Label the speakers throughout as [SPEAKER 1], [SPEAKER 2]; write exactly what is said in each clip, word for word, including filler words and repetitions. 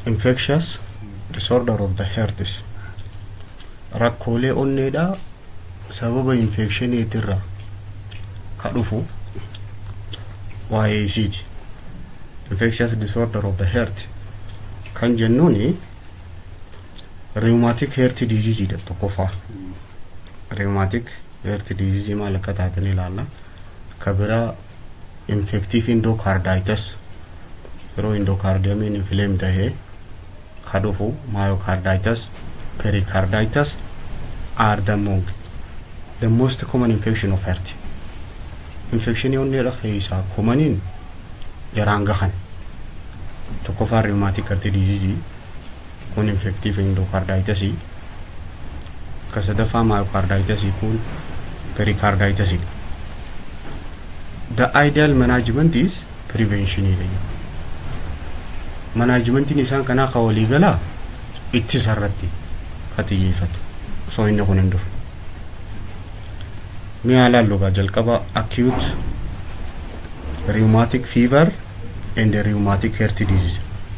[SPEAKER 1] infectious disorder of the heart is rakkoolee onneedha sababa infectioneetirra ka dhufu waa'ee isiiti. Infectious disorder of the heart kan jennuuni rheumatic heart disease dha tokkoffaa. Rheumatic heart disease maal akka taatan ilaalla. Ka biraa infective endocarditis yeroo endocardiumiin inflamed tahee ka dhufu myocarditis, pericarditis are the most the most common infection of heart. Infection onneedha keessaa commoniin jaraan gahan tokkoffaa rheumatic heart disease kun infective endocarditis ka sadaffaa myocarditis kun pericarditis. The ideal management is prevention. Management in isaan kana qawli gala itti sarratti katiyeeffatu so inni kun hindufu. Mi alaallu ga jalqaba acute rheumatic fever and rheumatic heart disease.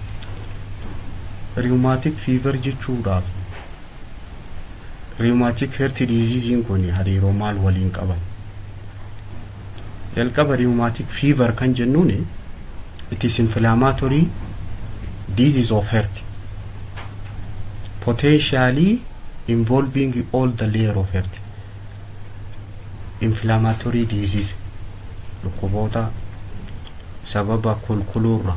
[SPEAKER 1] Rheumatic fever jechuudha. Rheumatic heart disease kun hariiroo maal waliin qaban? Jalqaba rheumatic fever kan jennuuni it is inflammatory disease of heart potentially involving all the layer of heart. Inflammatory disease dhukkuboota sababa kulkulurra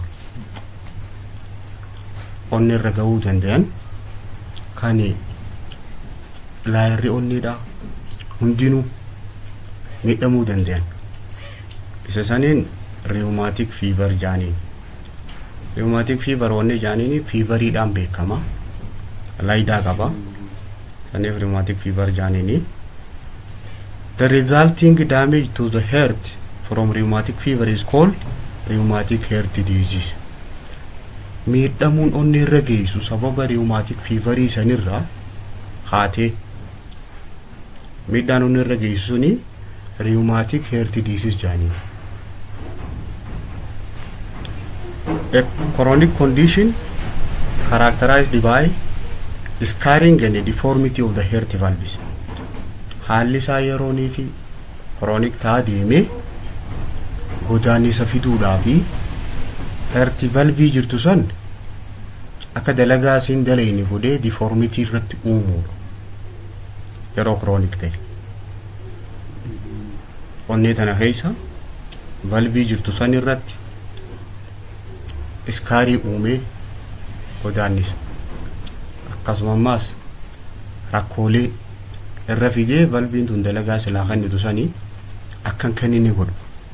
[SPEAKER 1] onnirra ga'uu danda'an kan laayirri onniidha hundinuu miidhamuu danda'an isa saniin rheumatic fever jaaniin. Rheumatic fever wanni jaaniin feveriidhaan beekama laayidaa qaba saniif rheumatic fever jaaniin. The resulting damage to the heart from rheumatic fever is called rheumatic heart disease. Miidhamuun onni irra geessu sababa rheumatic fever sanirra haatee miidhaan onni irra geessu suni rheumatic heart disease jaaniin. A chronic condition characterized by scarring and deformity of the heart valves. Haalli isaa yeroonii fi chronic ta'aa deemee godaannisa fiduudhaa fi heart valve jirtu san akka dalagaa siin dalayni godhee deformity irratti uumuudha yeroo chronic ta'e. Onnee tana keessa valve jirtu san irratti iskaarii uumee godaannisa akkasumas rakkoolee irra fidee valviin tun dalagaa silaa kennitu sanii akkan kan inni godhu.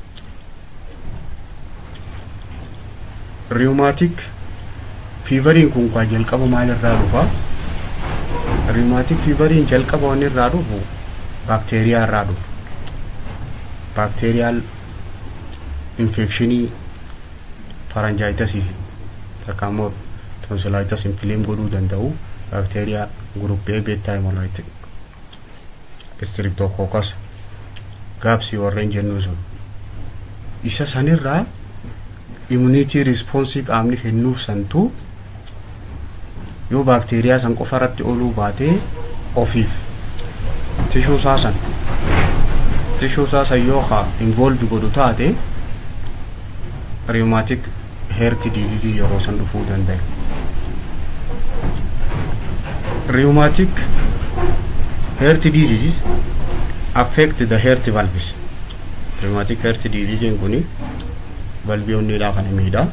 [SPEAKER 1] Rheumatic feveriin kun kwa jalqaba maal irraa dhufa? Rheumatic feveriin jalqaba waan irraa dhufu bakteeriyaa irraa dhufu. Bacterial infectionii pharyngitis takamo tonsillitis inflamed godhuu danda'u bacteria group A beta hemolytic streptococcus gaapsii warreen jennu sun isa sanirraa immunity response qaamni kennuuf santu yoo bacteria san qofa irratti oluu baatee ofiif tissue saasan tissue saasan yoo ha involve godhu taate rheumatic heart disease yeroo san dhufuu danda'a. Rheumatic heart diseases affect the heart valves. Rheumatic heart disease kuni valve onneedha kan miidha.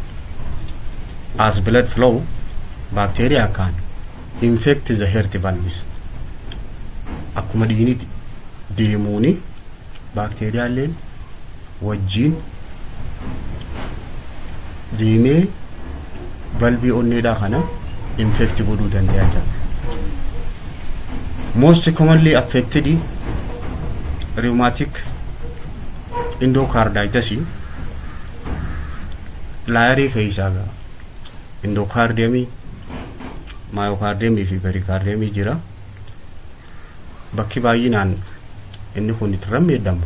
[SPEAKER 1] As blood flow bacteria can infect the heart valves. Akkuma dhiigni deemuuni bacteria illeen wajjin deemee valve onneedha kana infect godhuu danda'a jira. Most commonly affected rheumatic endocarditis laayirii keessaa endocardium, myocardium fi pericardium jira. Bakki baay'inaan inni kun itti rammeedhamu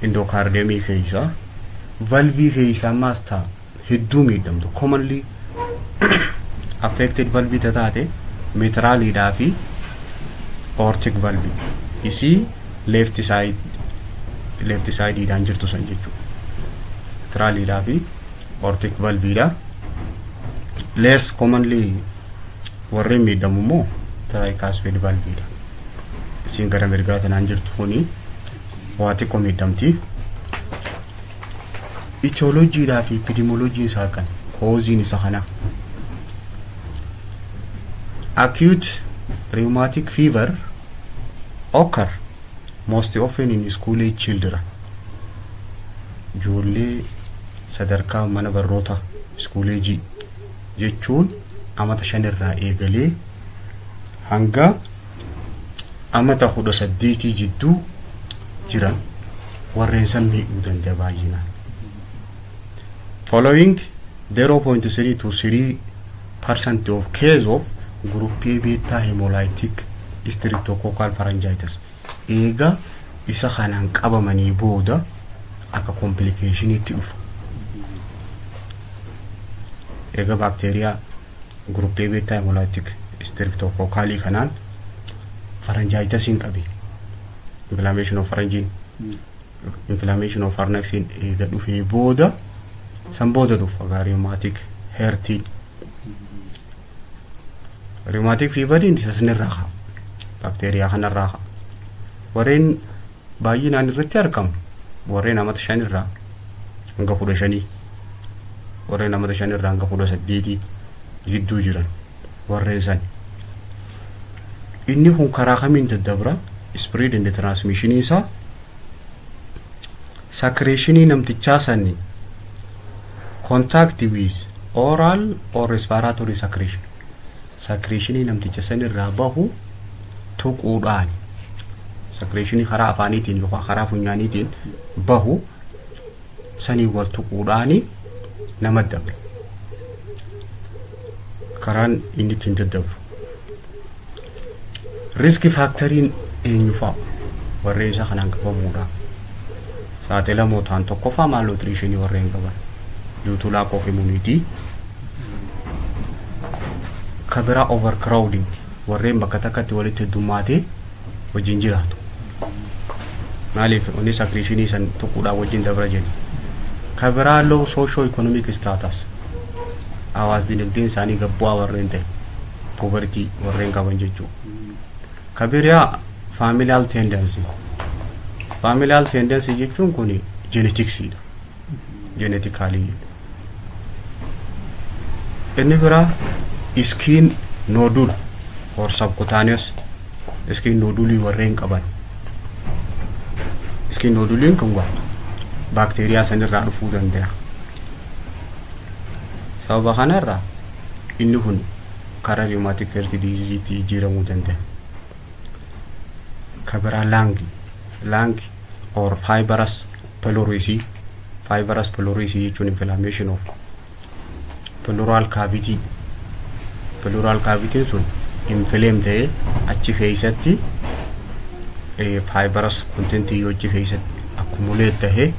[SPEAKER 1] endocardium keessaa valve keessaa maasta hedduu miidhamtu commonly affected valve taate mitraalidhaa fi aortic valve isii left side left side idaan jirtu san jechuudha. Mitraalidhaa fi aortic valve dha. Less commonly warri miidhamu immoo tricuspid valve dha. Isiin gara mirgaa tanaan jirtu kuni waa xiqqoo miidhamti. Etiology dhaa fi epidemiology isaa kan causein isa kana. Acute rheumatic fever occur most often in school age children. Ijoollee sadarkaa mana barnoota school age jechuun amata shan irraa eegalee hanga amata kudha saddeetii jidduu jiran warreen san miidhuu danda'a baay'inaan. Following zero point three to three percent of case of group A beta hemolytic streptococcal pharyngitis. Eega isa kanaan qabamanii booda akka complication itti dhufa. Eega bacteria group A beta hemolytic streptococcal kanaan pharyngitis hin qabi. Inflammation of pharyngeal, inflammation of pharynx eega dhufee booda san booda dhufa rheumatic heart. Rheumatic fever in sasnirraha bacteria kanarraha warreen baay'inaan irratti argamu warreen amata shan irraa hanga kudha shanii warreen amata shan irraa hanga kudha saddeetii jidduu jiran warreen san inni kun karaa kamiin daddabra spread and transmission isaa secretion namtichaa sani contact with oral or respiratory secretion. Secretion namticha san irraa bahu tuquudhaan secretion karaa afaaniitiin yookaan karaa funyaaniitiin bahu sanii wal tuquudhaan nama dabra. Karaan inni ittiin daddabru. Risk factoriin eenyu fa'a warreen isa kanaan qabamuudha. Saaxila mootaan tokkoffaa malnutrition warreen qaban due to lack of immunity. Kabira overcrowding warreen bakka takkatti walitti heddummaatee wajjin jiraatu. Maaliif onni secretionii san tuquudhaan wajjin dabra jenna. Kabira low socio economic status hawaas dinagdeen isaanii gabbu'aa warreen ta'e poverty warreen qaban jechuudha. Kabira familial tendency. Familial tendency jechuun kun geneticsdha. Genetically. Inni biraa skin nodule or subcutaneous skin nodule warreen qaban. Skin nodule kun waa bacteria sanirraa dhufuu danda'a. Sababa kanarraa inni kun karaa rheumatic heart disease jiramuu danda'a. Kabira lung lung or fibrous pleurisy. Fibrous pleurisy jechuun inflammation of pleural cavity. Pleural cavity sun inflamed ta'ee achi keessatti fibrous content yoo achi keessatti accumulate ta'ee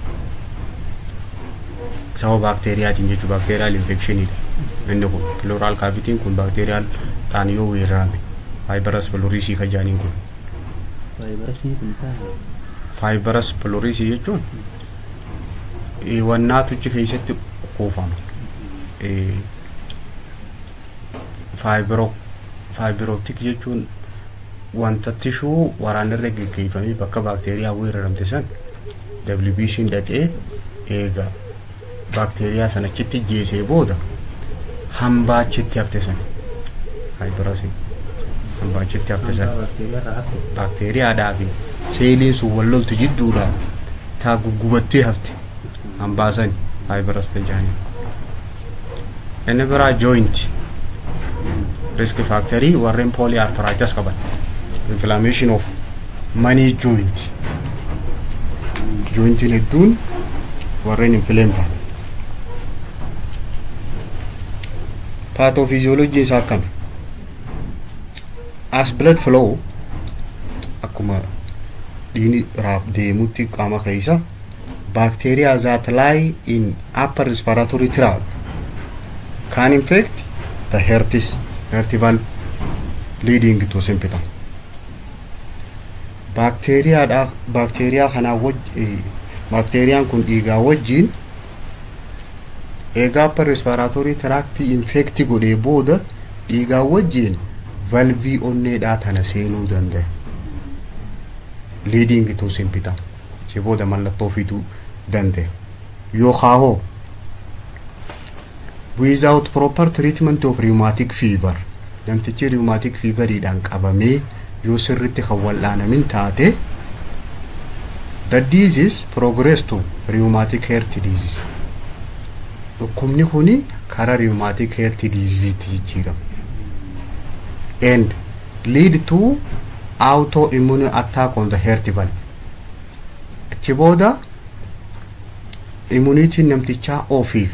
[SPEAKER 1] sababa bacteriaatiin jechuudha. Bacterial infection inni kun pleural cavity kun bacterial dhaan yoo weerarame fibrous pleurisy kan jaaniin kun. Fibrous pleurisy jechuun wannaatu achi keessatti kuufama. Fibro fibrotic jechuun wanta tissue waraanarra geggeeffamee bakka bacteria weeraramte san W B C dhaqee eega bacteria sana achitti jeesee booda hambaa achitti hafte san fibrous hambaa achitti hafte san bacteria dhaafi seeliin sun wal loltu jidduudha taa guggubattee hafte hambaa san fibrous ta'anii. Inni biraa joint risk factory warreen polyarthritis qaban inflammation of many joint jointiin hedduun warreen inflamed ta'an. Pathophysiology isaa akkami? As blood flow akkuma dhiigni raab deemutti qaama keessa bacteria that lie in upper respiratory tract can infect the hertis herti valve leading to symptom. Bacteria da bacteria kana waj bacteria kun dhiigaa wajjin egaa upper respiratory tract infect godhee booda dhiigaa wajjin valve onneedhaa tana seenuu danda'a, leading to symptom. Si booda mallattoo fiduu danda'a. Yookaan hoo without proper treatment of rheumatic fever, namtichi rheumatic fever idhaan qabamee yoo sirriitti kan wal'aanamin taate, the disease progress to rheumatic heart disease. Dhukkubni kuni karaa rheumatic heart disease jijjiirama and lead to autoimmune attack on the heart valve. Achi booda immunity namtichaa ofiif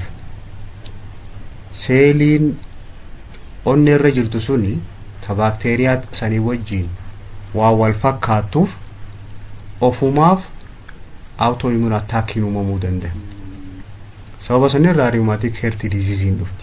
[SPEAKER 1] seeliin onnee irra jirtu suni ta bacteria sanii wajjin waa wal fakkaatuuf ofumaaf autoimmune attack uumamuu danda'a. Sababa sanirraa rheumatic heart disease hin dhufti.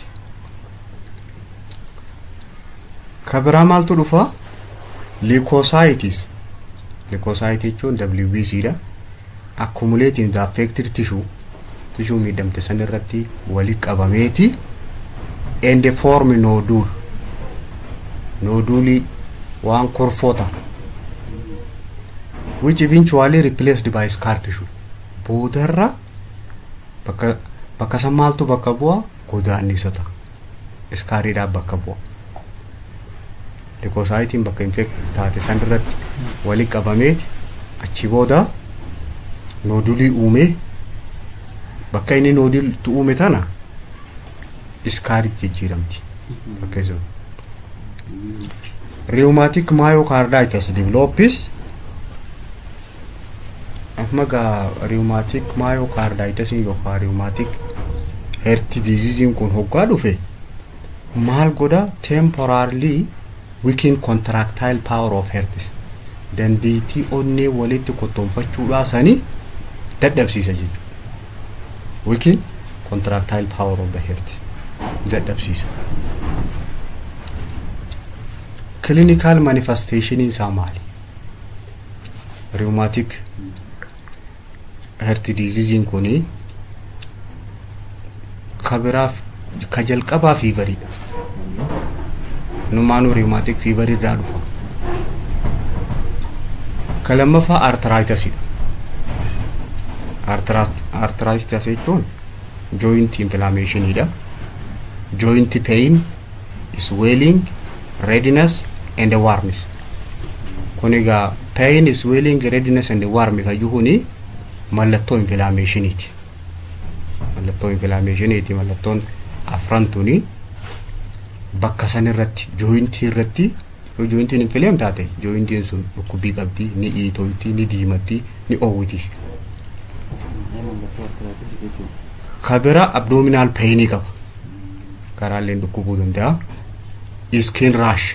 [SPEAKER 1] Kabiraa maaltu dhufa? Leukocytes. Leukocytes jechuun W B C dha. Accumulating the affected tissue. Tissue miidhamte sanirratti walitti qabameeti and form nodule. Nodule waan korfota which eventually replaced by scar tissue. Boodarra bakka bakka samaaltu bakka bu'a godaannisa ta'a. Iskaariidhaaf bakka bu'a. Leukocytes bakka infect taate sanirratti walitti qabameeti achi booda noduli uume, bakka inni nodul tu uume tana iskaarit jijjiiramti. Bakka iso rheumatic myocarditis develops. Amaga rheumatic myocarditis yookaan rheumatic heart disease kun hoggaa dhufe maal godha? Temporarily weaken contractile power of heart. Dandeettii onnee walitti kottoonfachuudhaa sanii dadhabsiisa jechuudha. Weaken contractile power of the heart dadhabsiisa. Clinical manifestation isaa maali? Rheumatic heart disease kuni kabiraaf ka jalqabaa fiivariidha. Numaanuu rheumatic fever irraa dhufa. Ka lammaffaa arthritis. Arthritis jechuun joint inflammation idha. Joint pain, swelling, redness and warmth. Kuniga pain, swelling, redness and warmth kajuhuni mallattoo inflammation iti. Mallattoo inflammation iti mallattoon afrantuni bakka san irratti joint irratti yoo jointiin inflamed taate jointiin sun dhukkubii qabdi, ni iitoyti, ni diimatti, ni oowwiti. Kabira abdominal pain qaba. Karaaleen dhukkubuu danda'a. Skin rash.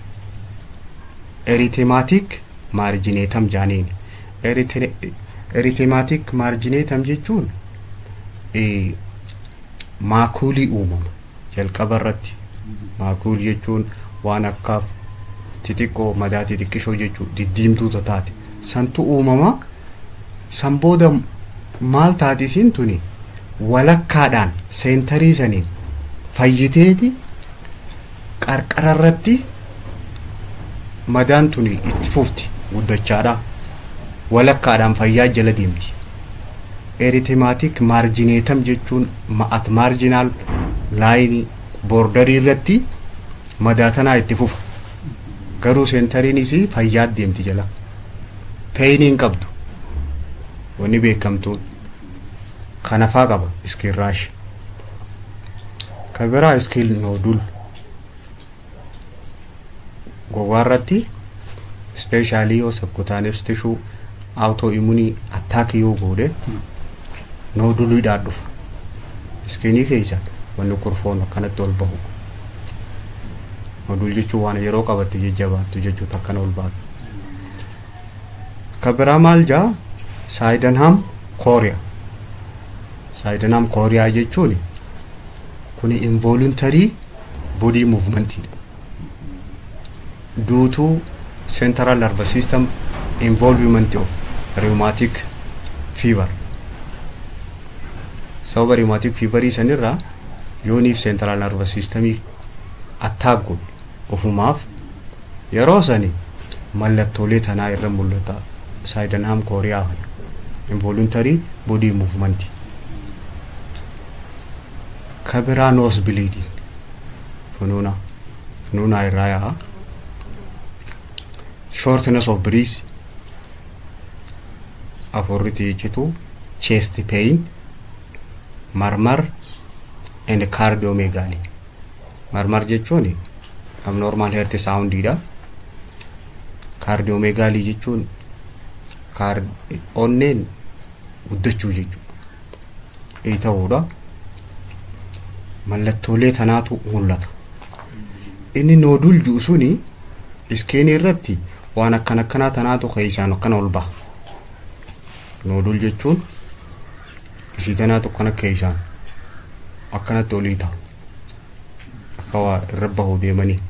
[SPEAKER 1] Erythematic marginatum jaaniin. Erythematic marginatum jechuun eh maakuulii uumama jalqaba irratti. Maakuul jechuun waan akka titiqqoo madaa xixiqqishoo jechuun diddiimtuu taate santu uumama. San booda maal taati isin tuni walakkaadhaan seentarii saniin fayyiteeti qarqara irratti madaan tuni itti fufti guddachaadha. Walakkaadhaan fayyaa jala deemti. Erythematic marginatum jechuun at marginal line border irratti madaa tanaa itti fufa. Garuu seentariin isii fayyaa deemti jala. Pain hin qabdu. Wanni beekamtuun kanafaa qaba skin rash. Kabiraa skin nodule. Gogaarratti especially yoo subcutaneous tissue autoimmune attack yoo godhe nodule dhaa dhufa. Skinii keessa wanni kurfoon akkanatti ol bahu. Nodule jechuun waan yeroo qabatte jajjabaattu jechuudha akkana ol baatu. Kabiraa maal jaa? Sydenham chorea. Sydenham chorea jechuun kuni involuntary body movement due to central nervous system involvement of rheumatic fever. Sababa rheumatic fever sanirra yoonif central nervous system attack godhe ofumaaf yeroo sani mallattoolee tanaa irra mul'ata. Sydenham chorea involuntary body movement. Kabira nose bleeding fununa fununa iraya. Shortness of breath, aforriti jitu, chest pain, marmar, and cardiomegaly. Marmar jechuun abnormal heart sound ida. Cardiomegaly jechuun card onneen guddachuu jechuudha. Ee ta'uudha. Mallattoolee tanaatu mul'ata. Inni noodul jiru suni iskeenii irratti waan akkana akkanaa tanaatu keessaan akkana ol baha. Noodul jechuun isii tanaatu akkana keessaan akkanatti olii ta'u. Akka waa irra bahuu deemanii.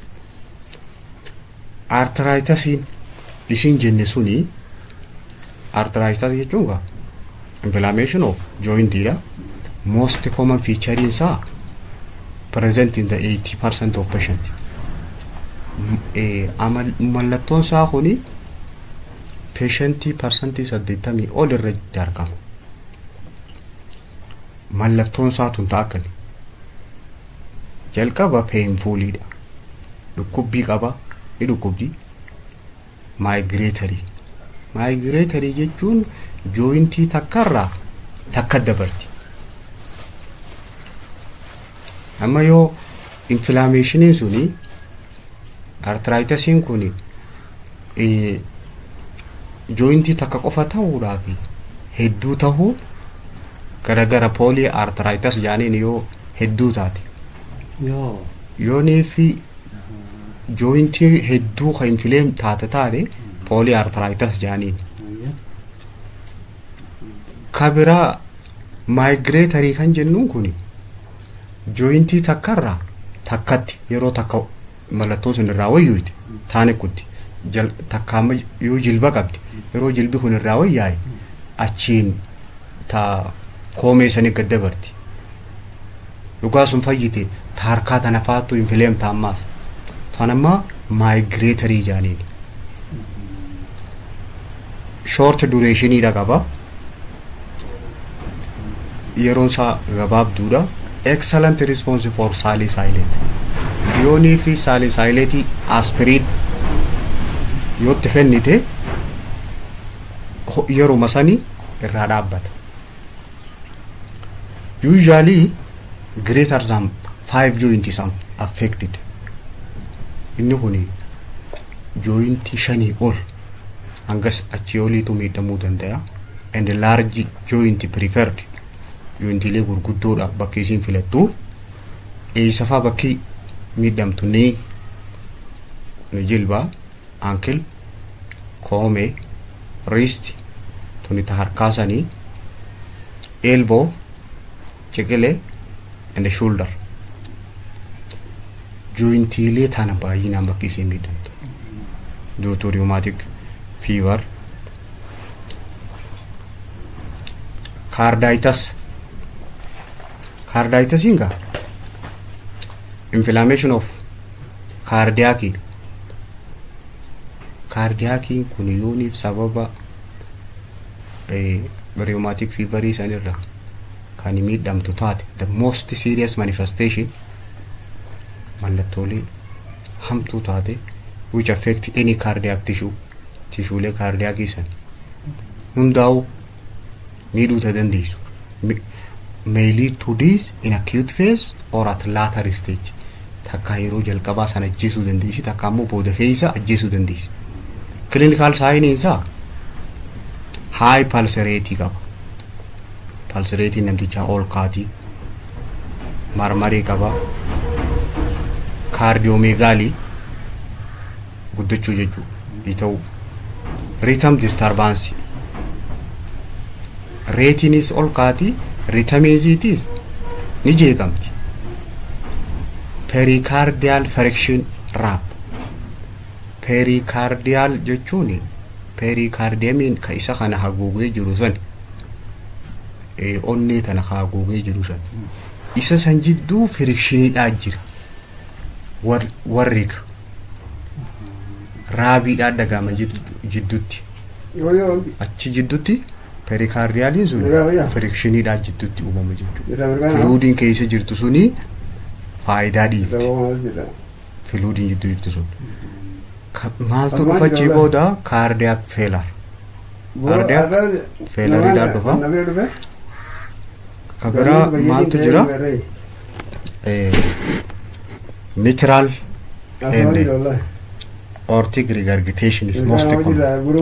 [SPEAKER 1] Arthritisiin isiin jenne suni arthritis jechuun gaa inflammation of joint ira. Most common feature is present in the eighty percent of patients. Amal mallattoon isaa kuni patientii percentii saddeettamii ol irra argama. Mallattoon isaa tun taakani jalqaba painfulidha. Dhukkubbii qaba. Dhukkubbii migratory. Migratory jechuun jointii takkarraa takka dabarti. Amma yoo inflammationiin suni arthritisiin kuni eh jointii takka qofa ta'uudhaaf hedduu ta'uu gara gara polyarthritis jaaniin yoo hedduu taate yoo yoonii fi jointii hedduu kan inflamme taate taate polyarthritis jaaniin. Kabira migratory kan jennuun kuni jointii takkarraa takkatti yeroo takka mallattoo sun irraa wayyuuti taane kutti jal takkaama yoo jilba qabdi yeroo jilbi kun irraa wayyaa'e achiin ta koomee sanii gad dabarti. Dhugaa sun fayyite taarkaa tana faattu inflamme taammaas tanammaa migratory jaaniin. Short duration dha qaba. Yeroon isaa gabaabduudha. Excellent response for salicylate. Yoonii fi salicylate aspirin yoo itti kennite yeroo masanii irraa dhaabbata. Usually greater than five joints are affected. Inni kuni jointii shanii ol hangas achi oliitu miidhamuu danda'a. And large joint preferred. Jointiilee gurguddoodha bakki isiin filattu. Eessafaa bakki miidhamtu ni jilba, ankle, koomee, wrist, tunita harkaasanii, elbow, ciqilee, and shoulder. Jointiilee tana baay'inaan bakki isiin miidhamtu. Due to rheumatic fever, carditis. Carditis inga inflammation of cardiac. Cardiac kun yoonif sababa eh rheumatic fever sanirra kan miidhamtu taate the most serious manifestation mallattoolee hamtuu taate which affect any cardiac tissue tissuelee cardiac san hundaa'u miidhuu dandeessu. May lead to this in acute phase or at later stage. Takka yeroo jalqabaa sana ajjeesuu dandeessi takka ammoo booda keessa ajjeesuu dandeessi. Clinical sign isaa high pulse rate qaba. Pulse rate namtichaa ol kaati. Marmarii qaba. Cardiomegaly guddachuu jechuudha. Ita'u rhythm disturbance. Ratinis ol kaati. Rhythm is ni jeeqamti. pericardial friction rab. Pericardial jechuun pericardiumiin ka isa kana haguugee jiru san onnee tana haguugee jiru san isa san jidduu frictioniidhaa jira warri raabiidhaa dhagama jidduutti achi jidduutti pericardialiin sun frictioniidhaa jidduutti uumama jechuudha. Fluidiin keessa jirtu suni faayidaa dhiifti. Fluidiin jidduu jirtu sun maaltu dhufa booda cardiac failure. Cardiac failureidhaan dhufa. Kabira maaltu jira? Mitral and aortic regurgitation is most common.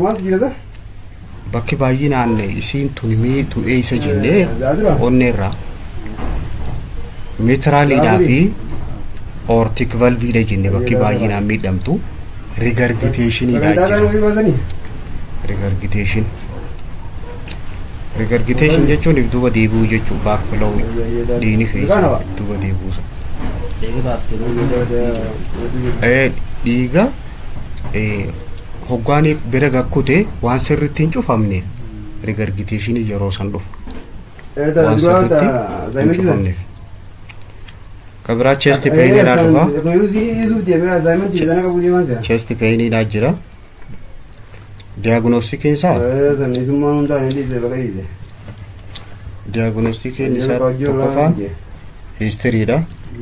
[SPEAKER 1] Bakki baay'inaan isiin tunimee tu'ee isa jennee onneerraa mitraalidhaa fi aortic valveedha jennee bakki baay'inaan miidhamtu regurgitationidha jira. Regurgitation regurgitation jechuun if duuba deebi'uu jechuu baakfiloo dhiigni keessa duuba deebi'uusa. Dhiiga hoggaaniif bira gakkute waan sirriitti hin cufamne regurgitation yeroo san dhufu waan sirriitti hin cufamneef. Kabira chest pain ina dhufa. Chest pain ina jira. Diagnostic isa. Diagnostic isa tokkoffaan history da.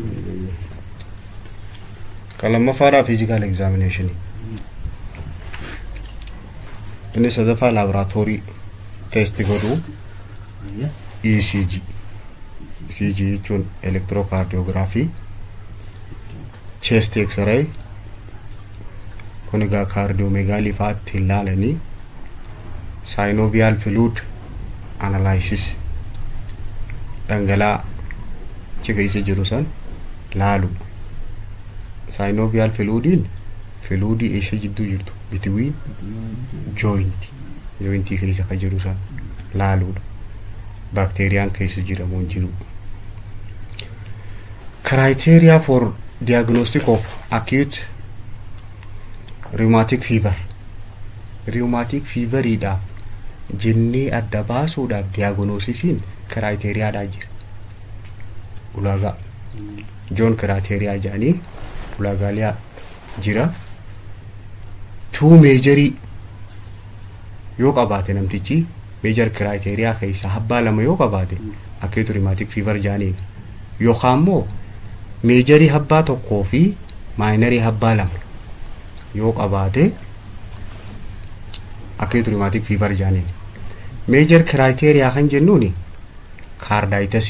[SPEAKER 1] Kalammaffaa physical examination. Inni sadaffaa laboratory test godhu E C G. E C G jechuun electrocardiography, chest x-ray, kun egaa cardiomegaly fa'aatti ilaalanii synovial fluid analysis dhangala'aa achi keessa jiru san laalu. Synovial fluidiin fluidii eessa jidduu jirtu between joint jointii keessa ka jiru san laaluudha. Bacteriaan keessa jiramu hin jiru. Criteria for diagnostic of acute rheumatic fever. Rheumatic fever ida jennee adda baasuudhaaf diagnosisiin criteria jira. Ulaagaa John criteria jedhanii ulaagaalee jira. Two major yoo qabaate namtichi major criteria keessa habbaa lama yoo qabaate acute rheumatic fever jedhaniin yookaan immoo major habbaa tokkoo fi minor habbaa lama yoo qabaate acute rheumatic fever jedhaniin. Major criteria kan jennuuni carditis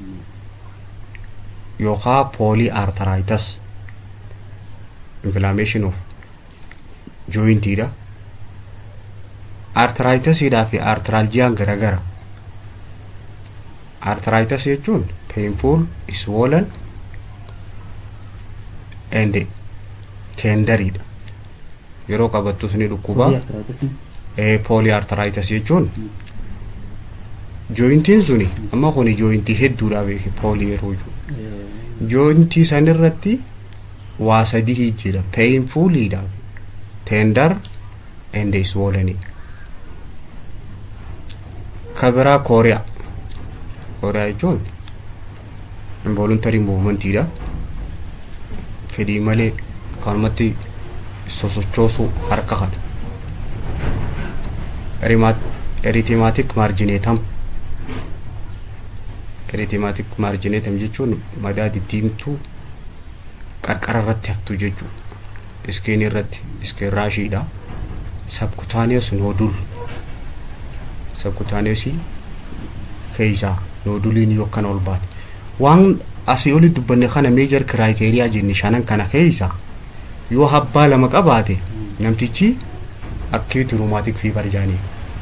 [SPEAKER 1] yookaan polyarthritis inflammation of joint ida. Arthritis ida fi arthralgia garagara. Arthritis jechuun painful, swollen and tender ida. Yeroo qabattus ni dhukkuba. Eh polyarthritis jechuun jointiin suni amma kuni jointii hedduudha beeki poly yeroo jiru. Jointii sanirratti waa sadii jira. Painful ida, tender and swollen. Kabira Korea. Korea jechuun involuntary movement ida. Fedhii malee kanumatti sosochoosu harka kana. Erythematic marginatum. Erythematic marginatum jechuun madaa diddiimtuu qarqara irratti haftu jechuudha. Iskeen irratti iskeen raashiidha. Subcutaneous nodule. Subcutaneous keessa noduliin yookaan ol baate. Waan asii oli dubbanne kana major criteria jenni shanan kana keessa yoo habbaa lama qabaate namtichi acute rheumatic fever jedhanii.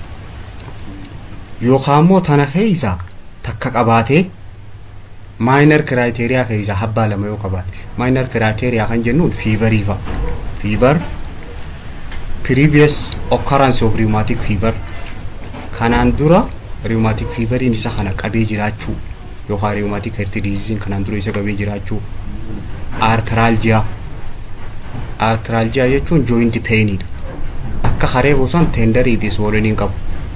[SPEAKER 1] Yookaan immoo tana keessa takka qabaate minor criteria keessa habbaa lama yoo qabaate. Minor criteria kan jennuun feverii fa'a. Fever, previous occurrence of rheumatic fever. Kanaan dura rheumatic fever in isa kana qabee jiraachuu yookaan rheumatic heart disease kanaan dura isa qabee jiraachuu. arthralgia. Arthralgia jechuun joint pain akka haree bosan tenderi diswollening qabu.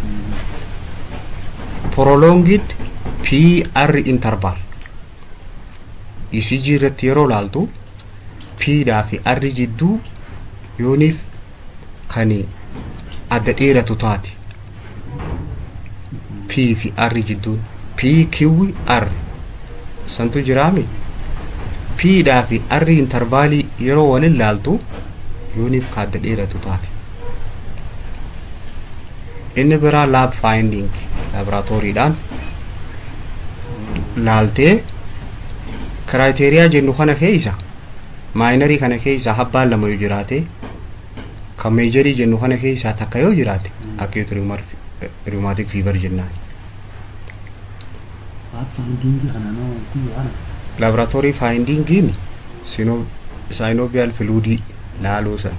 [SPEAKER 1] Prolonged P R interval. E C G irratti yeroo laaltu P dhaa fi R jidduu yooniif kan adda dheeratu taate. P fi R jidduu P Q R santu jiraami. P dhaa fi R intervalii yeroo waliin laaltu yooniif ka adda dheeratu taate. Inni biraa lab finding laboratoriidhaan laaltee criteria jennu kana keessa minor kana keessa habbaan lama yoo jiraate kan major jennu kana keessa takka yoo jiraate acute rheumatic fever jennaan. Laboratory finding in synovial fluid laaluu san.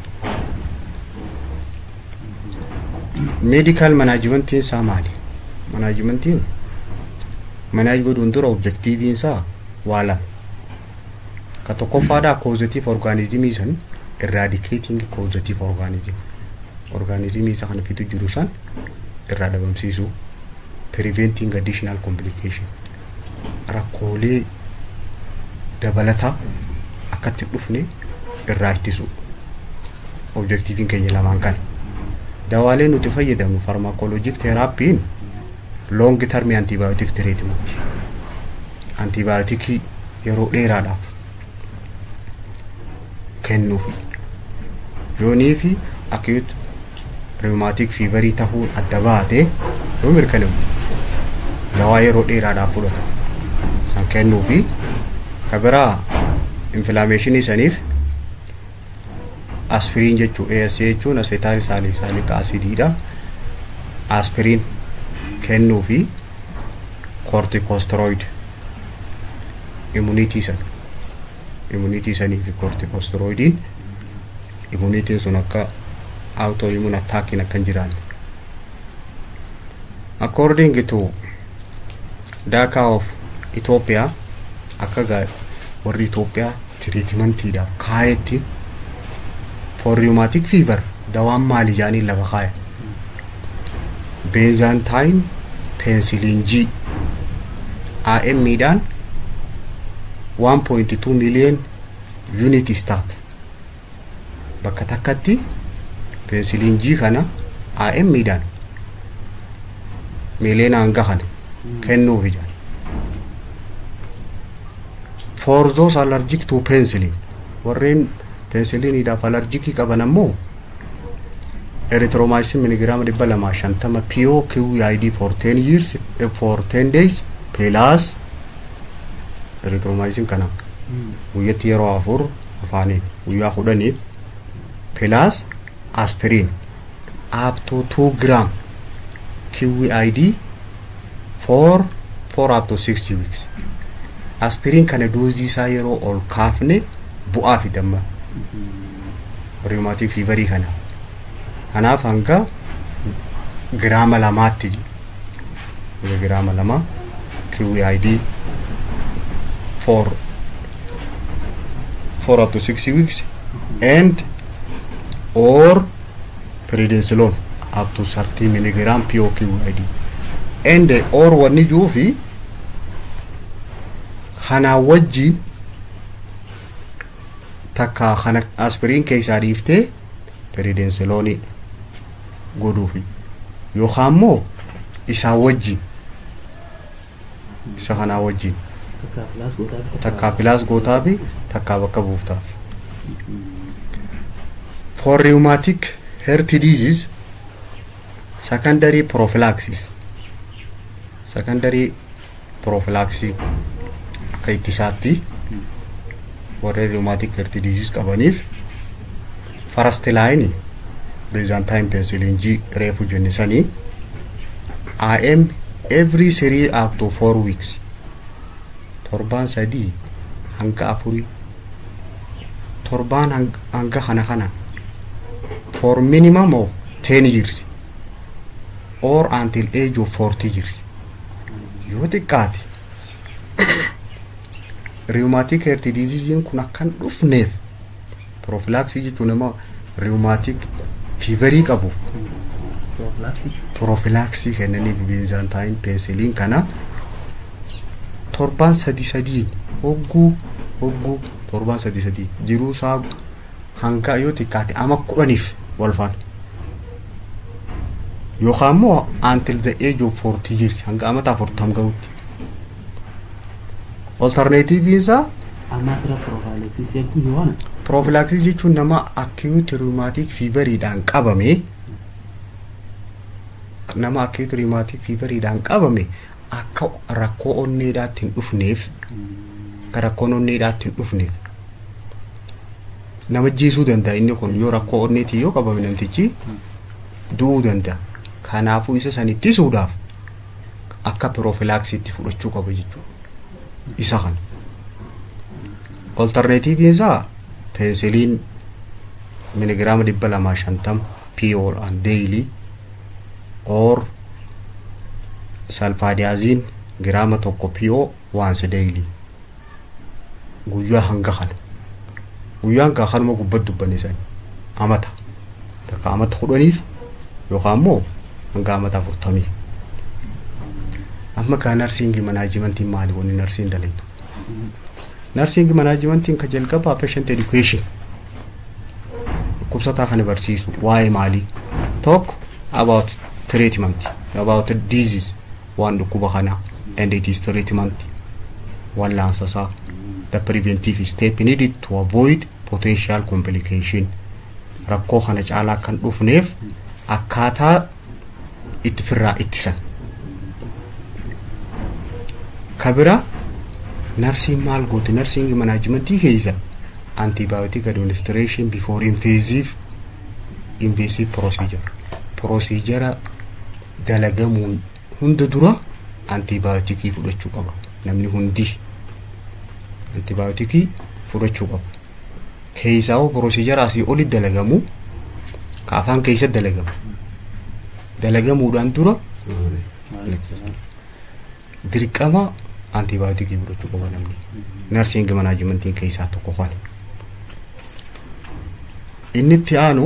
[SPEAKER 1] Medical management in Samali. Management in manage godhuun dura objective isaa wala ka tokkoffaadha causative organism san eradicating causative organism organism isa kana fitu jiru san irraa dhabamsiisu, preventing additional complication rakkoolee dabalata akkatti dhufne irraa ittisu. Objective keenya lamaan kan dawaalee nuti fayyadamnu pharmacologic therapy long term antibiotic treatment. Antibiotic yeroo dheeraadhaaf kennuufi yoonii fi acute rheumatic fever ta'uun adda baate yoo mirkanaa'u dawaa yeroo dheeraadhaaf fudhatu san kennuufi kabiraa inflammation isaniif aspirin jechuu A S A jechuun acetyl salicylic acididha. Aspirin kennuufi corticosteroid immunity san immunity sanii fi corticosteroidin immunity sun akka autoimmune attack akka hin jiraanne. According to Dhaka of Ethiopia akka gaa warri Ethiopia treatmentiidhaaf kaayetti for rheumatic fever dawaan maali jaanii lafa kaaya. Byzantine penicillin G A M dhaan one point two million unit start bakka takkatti penicillin G kana A M dhaan miliyoona hanga kana kennuufi jira. For those allergic to penicillin warreen penicillin idhaaf allergic qaban ammoo erythromycin miligram dhibba lamaa shantama P O Q I D for ten years for ten days plus erythromycin kana guyyatti yeroo afur afaaniin guyyaa kudhaniif plus aspirin up to two gram Q I D for four up to six weeks. Aspirin kana doozii isaa yeroo ol kaafne bu'aa fidamma rheumatic fever kana. Kanaaf hanga giraama lamaatti giraama lama Q I D for four up to six weeks and or prednisolone up to thirty milligram P O Q I D and or wanni juufi kana wajjin takka kana aspirin keessa dhiiftee prednisolone godhuufi yookaan immoo isaa wajjin isa kana wajjin takka pilaas gootaa fi takka bakka buuftaa. For rheumatic heart disease secondary prophylaxis secondary prophylaxis akka ittisaatti warra rheumatic heart disease qabaniif first line Byzantine penicillin G reefu jennisanii I M every three up to four weeks torban sadii hanga afuri torban hanga kana kana for minimum of ten years or until age of forty years. Yoo xiqqaate rheumatic heart disease kun akkan dhufneef prophylaxis jechuun nama rheumatic feverii qabu prophylaxis kennaniif Byzantine penicillin kana torban sadi sadiin hogguu hogguu torban sadi sadii jiruu isaa hanga yoo xiqqaate ama kudhaniif walfaan yookaan immoo until the age of forty years hanga amata afurtam ga'utti. Alternative isa
[SPEAKER 2] amasra prophylaxis jechuun
[SPEAKER 1] prophylaxis jechuun nama acute rheumatic feveriidhaan qabame nama acute rheumatic feveriidhaan qabame akka rakkoo onneedhaatti hin dhufneef rakkoo onneedhaatti hin dhufneef nama jiisuu danda'a inni kun yoo rakkoo onneetii yoo qabame namtichi du'uu danda'a. Kanaafuu isa san ittisuudhaaf akka prophylaxis itti fudhachuu qaba jechuudha. Isa kana. Alternative isa penicillin miligraama dhibba lamaa shantam P O and daily or sulfadiazine giraama tokko P O once daily. Guyyaa hanga kana. Guyyaa hanga kanuma gubbatti dubbanne san amata. Takka amata kudhaniif yookaan immoo hanga amata afurtamii. Amma ka nursing management maali woni nursing dalaytu. Nursing management ka jalqaba patient education. Kubsata kana barsiisu waa'ee maali. Talk about treatment, about the disease, waan dhukkuba kana and it is treatment. One lansasa the preventive step needed to avoid potential complication. Rakkoo kana caalaa kan dhufneef akkaataa itti firraa ittisan. Kabira nursing maal gooti nursing management keessa antibiotic administration before invasive invasive procedure procedure dalagamuun hunda dura antibiotic fudhachuu qaba namni hundi antibiotic fudhachuu qaba keessaa procedure asii oli dalagamu ka afaan keessa dalagamu dalagamuudhaan dura dirqama antibiotic fudhachuu qaba namni nursing management keessaa tokko kan inni itti aanu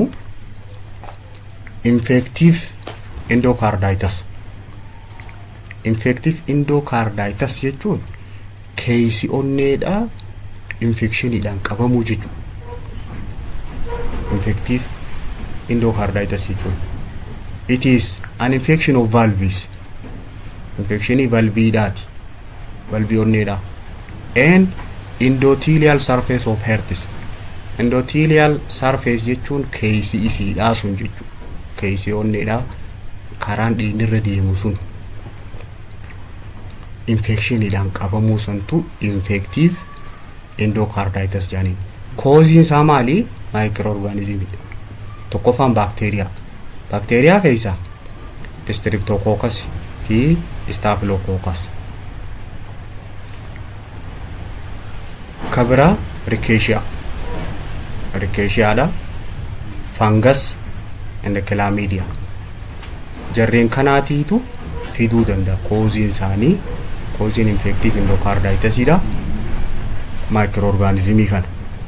[SPEAKER 1] infective endocarditis. Infective endocarditis jechuun keessa onneedha infectioniidhaan qabamuu jechuudha. Infective endocarditis jechuun it is an infection of valves. Infection valviidhaati. Valvii onneedha. And endothelial surface of hearts. Endothelial surface jechuun keessa isiidhaa sun jechuudha. Keessa onneedha karaan dhiigni deemu sun. Infectioniidhaan qabamuu santu infective endocarditis jedhaniin. Causein isaa maali? Microorganism. Tokkoffaan bacteria. Bacteria keessa Streptococcus fi Staphylococcus. Kabira Rickettsia. Rickettsia da fungus and chlamydia. Jarreen kanaatiitu fiduu danda'a causein isaanii causein infective endocarditis ida microorganism kana.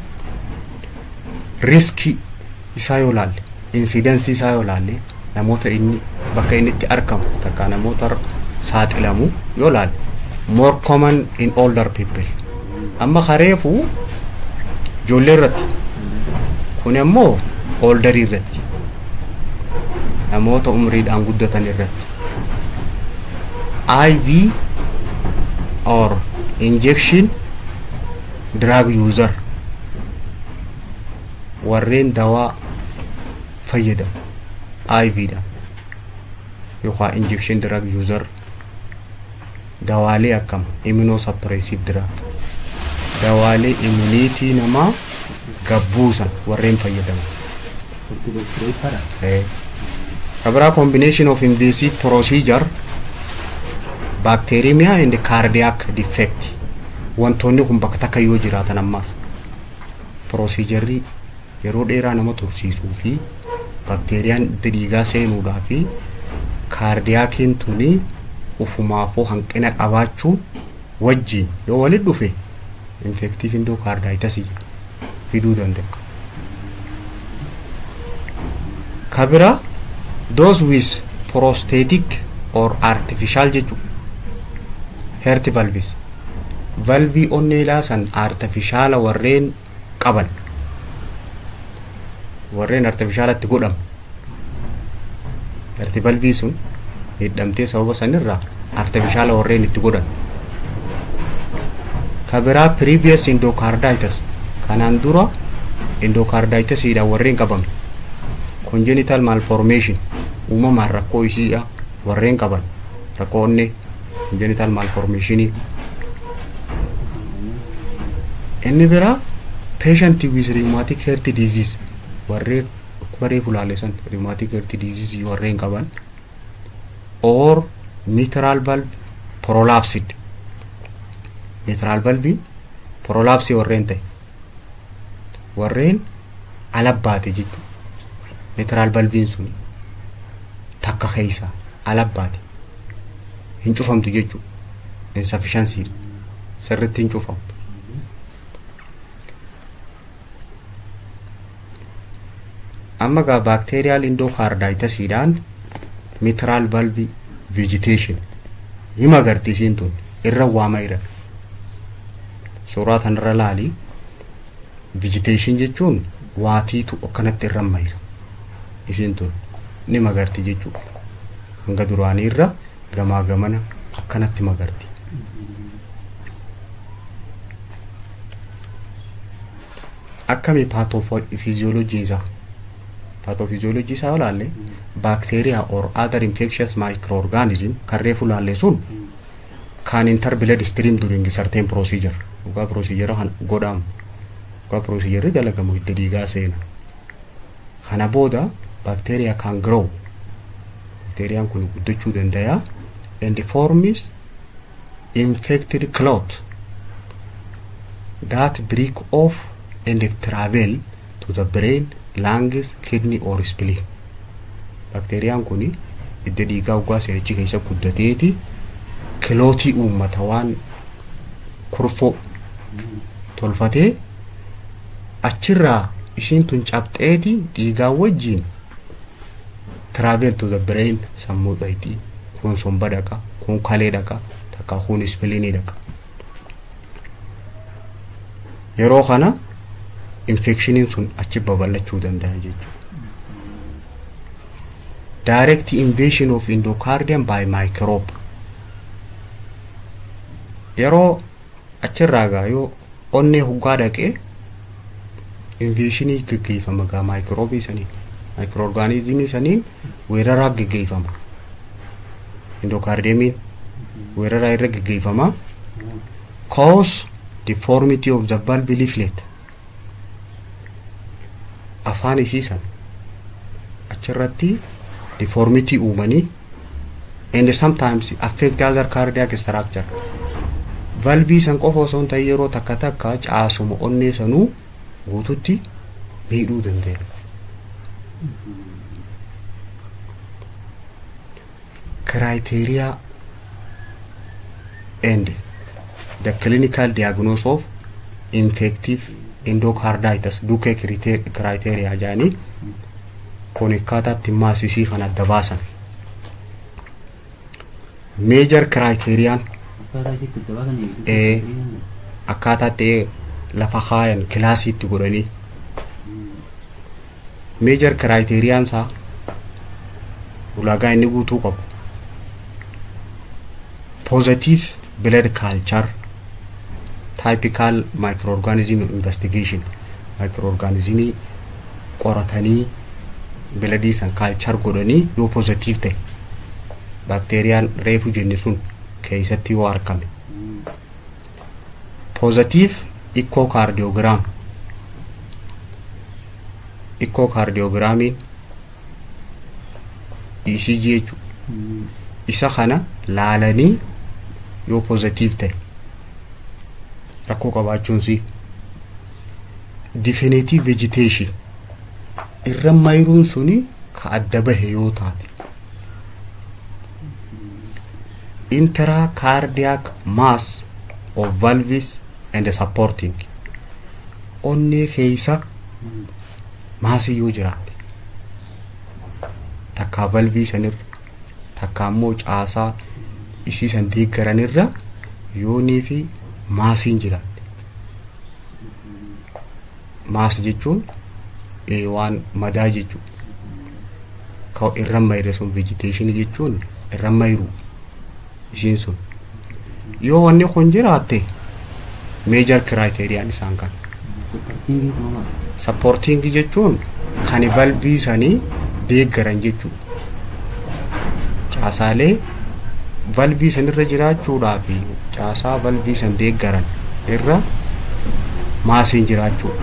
[SPEAKER 1] Riski isaa yoo laalle incidence isaa yoo laalle namoota inni bakka inni itti argamu takka namoota saaxilamu yoo laalle more common in older people. Amma kareefu ijoollee irratti kun immoo older irratti namoota umriidhaan guddatan irratti I V or injection drug user warreen dawaa fayyadamu I V da yookaan injection drug user dawaalee akkam immunosuppressive drug dawaalee immunity nama gabbuusan warreen fayyadamu. Eh kabira combination of invasive procedure bacteremia and cardiac defect wantoonni kun bakka takka yoo jiraatan ammas procedure yeroo dheeraa nama tursiisuu fi bacteriaan dhiigaa seenuudhaa fi cardiaciin tuni ufumaafoo hanqina qabaachuu wajjin yoo walitti dhufe infective endocarditis fiduu danda'a. Kabira those with prosthetic or artificial jechu heart valves valvii onneelaa san artificial warreen qaban warreen artificialatti godham heart valvii sun hidhamtee sababa sanirraa artificial warreen itti godhan. Kabira previous endocarditis kanaan dura endocarditis ida warreen qabam congenital malformation uumamaan rakkoo isiidha warreen qaban rakkoo onnee congenital malformation. Inni biraa patient with rheumatic heart disease warreen baree fulaalesan rheumatic heart disease warreen qaban or mitral valve prolapsed mitral valve prolapse warreen ta'e warreen alabbaate jechuudha. Mitral valve sun takka keessa alabbaate hin cufamtu jechuudha. Insufficiency sirriitti hin cufamtu. Amma gaa bacterial endocarditis idaan mitral valve vegetation hima agarsiisiin tun irra waama jiran suuraa tanarra laali. Vegetation jechuun waatiitu akkanatti irra mayra isiin tun ni magarti jechuudha. Hanga duraanii irra gamaa gamana akkanatti magarti. Akkami pathophysiology isaa pathophysiology isaa olaalle bacteria or other infectious microorganism karree fulaalle sun can enter blood stream during certain procedure ugaa procedure han godhamu ugaa procedure dalagamu hidda dhiigaa seena. Kana booda bacteria can grow bacteriaan kun guddachuu danda'a and forms infected clot that break off and travel to the brain, lungs, kidney or spleen. Bacteriaan kun hidda dhiigaa ugaa seenichi keessa guddateeti kilootii uummata waan kurfoo tolfatee achirraa ishiin tun cabxeeti dhiigaa wajjiin travel to the brain sammuu dhayti kun somba dhaqa kun kalee dhaqa takka kun spleen dhaqa. Yeroo kana infectionin sun achi babal'achuu danda'a jechuudha. Direct invasion of endocardium by microbe yeroo achirraa gaa yoo onnee huggaa dhaqee invasionii gaggeeffama gaa microbe saniin microorganismii saniin weeraraa gaggeeffama endocardiumiin weeraraa irra gaggeeffama cause deformity of the valve leaflet afaan isiisan achirratti deformity uumanii and sometimes affect other cardiac structure. Valvii san qofa osoo hin ta'in yeroo takka takka caasuma onnee sanuu guututti miidhuu danda'a. Criteria and the clinical diagnosis of infective endocarditis duke criteria jaanii kun akkaataa maasisii kan adda baasan. Major criterion ee akkaataa ta'e lafa kaayan kilaasiitti godhanii major criterion saa ulaagaa inni guutuu qabu positive blood culture typical microorganism investigation microorganism qoratanii bloodii san culture godhanii yoo positive ta'e bacteriaan reefu jenne sun keessatti yoo argame positive echocardiogram echocardiogramiin E C G jechuudha. Isa kana laalanii yoo positive ta'e rakkoo qabaachuun si definitive vegetation irra mayruun suni ka adda bahe yoo taate intracardiac mass of valves and supporting. Onnee keessa maasii yoo jiraate takkaa valvii sanirra takkaa immoo caasaa isii san deeggaranirra yoonii fi maasiin jiraate. Maas jechuun waan madaa jechuudha. Ka irra mayre sun vegetation jechuun irra mayru isiin sun yoo wanni kun jiraate major criteria isaan kan supporting jechuun kan valvii sanii deeggaran jechuudha. Caasaalee valvii sanirra jiraachuudhaa fi caasaa valvii san deeggaran irra maasiin jiraachuudha.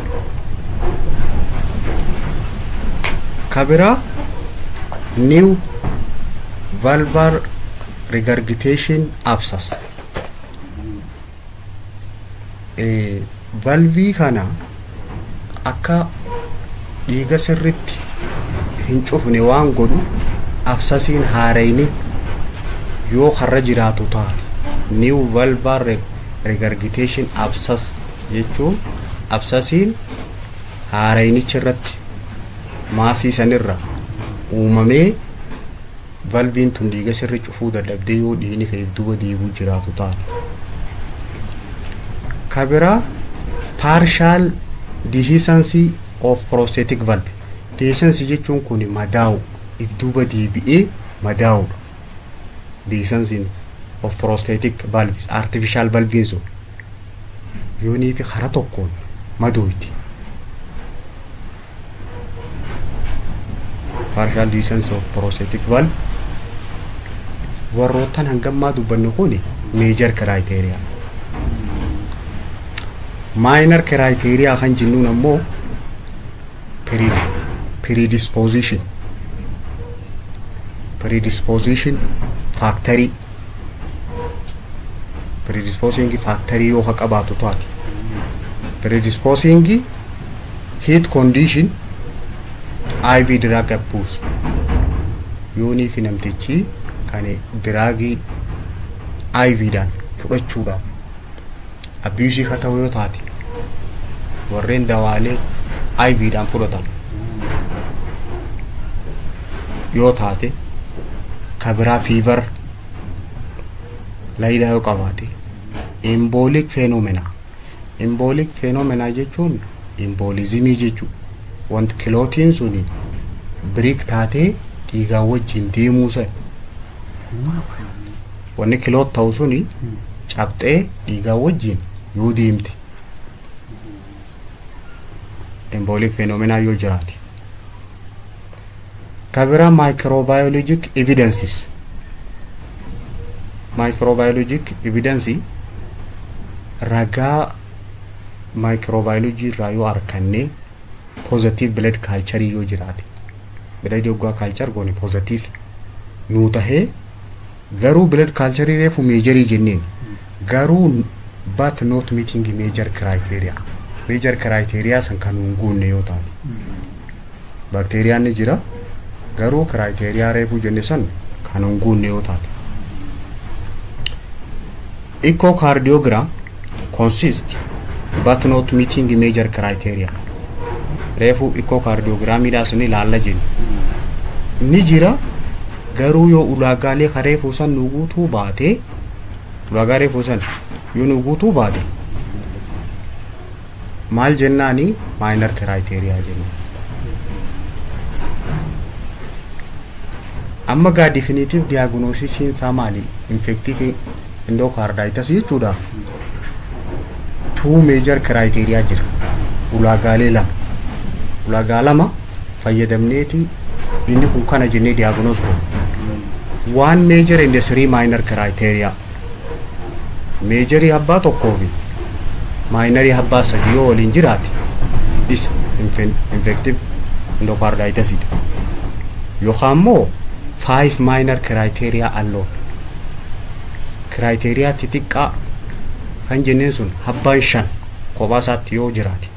[SPEAKER 1] Kabira new valvar regurgitation abscess. Eh, valvii kana akka dhiiga sirritti hin cufne waan godhu abscessiin haarayni yoo harra jiraatu taate new valvar regurgitation abscess jechuun abscessiin haaraynicha irratti maasii sanirra uumamee valviin tun dhiiga sirri cufuu dadhabdee yoo dhiigni ka'eef duba deebuu jiraatu taate. Kabira partial dehiscency of prosthetic valve. Dehiscency jechuun kun madaa'u if duba deebi'ee madaa'udha. Dehiscency of prosthetic valves artificial valve sun yoonii fi hara tokkoon madooyti. Partial dehiscency of prosthetic valve warroottan hangammaa dubbannu kun major criteria. Minor criteria kan jennuun ammoo predisposition predisposition factory predisposing factory yoo qabaatu taate predisposing heat condition I V drug abuse yoonii fi namtichi kan diraagii I V dhaan fudhachuudhaan abuse ka ta'u yoo taate warreen dawaalee I V dhaan fudhatan yoo taate kabiraa fever laydaa yoo qabaate embolic phenomena embolic phenomena jechuun embolizimii jechuudha. Want kilootiin suni biriik taatee dhiigaa wajjin deemuu san wanni kiloot ta'u suni cabxee dhiigaa wajjin yoo deemte embolic phenomena yoo jiraate. Kabira microbiologic evidences microbiologic evidence ragaa microbiology irraa yoo arkanne positive blood culture yoo jiraate blood yoggaa culture goone positive nuu tahee garuu blood culture reefu major jenneen garuu but not meeting major criteria major criteria san kan hunguunne yoo taate bacteria ni jira garuu criteria reefu jenne san kan hunguunne yoo taate. Echocardiogram consist but not meeting major criteria. Reefu echocardiogram idaasun ilaalla jennu ni jira garuu yoo ulaagaalee reefuu san nu guutuu baate ulaagaa reefuu san yoo nu guutuu baate maal jennaani minor criteria jenna. Amma gaa definitive diagnosis isaa maali infective endocarditis jechuudha. Two major criteria jira ulaagaalee lama ulaagaa lama fayyadamneeti inni kun kana jennee diagnose godhu. One major and three minor criteria. Major abbaa tokkoo fi minor abbaa sadii yoo waliin jiraate is infective endocarditis yookaan immoo five minor criteria alone. Criteria xixiqqaa kan jenneen sun abbaan shan kophaa isaatti yoo jiraate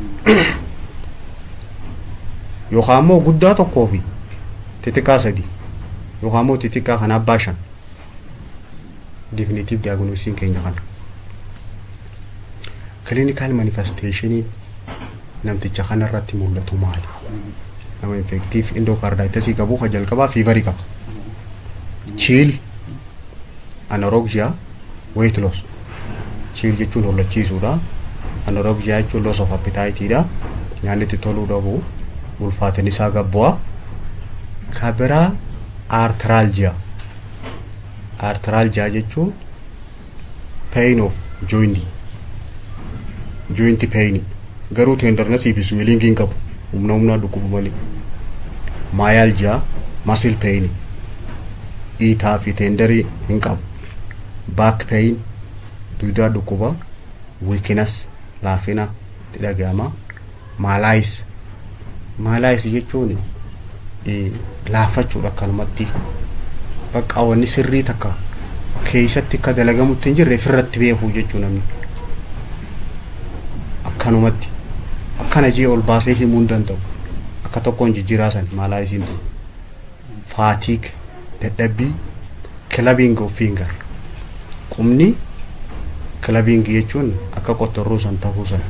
[SPEAKER 1] yookaan immoo guddaa tokkoo fi xixiqqaa sadii yookaan immoo xixiqqaa kan abbaa shan definitive diagnosis keenya kana. clinical manifestation namticha kanarratti mul'atu maali? Nama infective endocarditis qabu ka jalqabaa fever qaba. Chill, anorexia, weight loss. Chill jechuun hollachiisuudha. Anorexia jechuun loss of appetite dha. Nyaanni itti toluu dhabu, ulfaatiin isaa gabbu'a. Kabira arthralgia. Arthralgia jechuun pain of joint. Joint pain. Garuu tenderness fi swelling hin qabu. Humna humna dhukkubu malee. Myalgia, muscle pain. Itaa fi tenderi hin qabu. Back pain, duudaa dhukkuba. Weakness, laafina itti dhaga'ama. Malaise. Malaise jechuun laafachuudha akkanumatti. Bakka wanni sirrii takka keessatti akka dalagamutti hin jirre firratti beekuu jechuu namni. Akkanumatti. Akkana jee ol baasee himuu hin danda'u. Akka tokkoon jijjiiraasan malaayisiin tu. Fatigue, dadhabbii, clubbing of finger. Qubni clubbing jechuun akka qottorroo san ta'uu san.